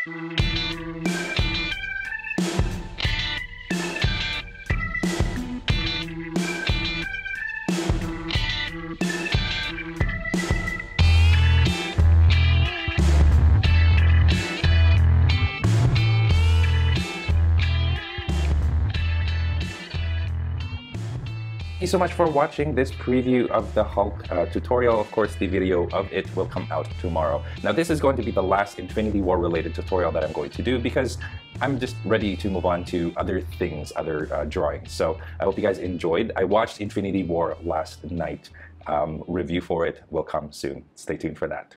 Thank you so much for watching this preview of the Hulk tutorial. Of course, the video of it will come out tomorrow. Now, this is going to be the last Infinity War related tutorial that I'm going to do because I'm just ready to move on to other things, other drawings. So I hope you guys enjoyed. I watched Infinity War last night. Review for it will come soon. Stay tuned for that.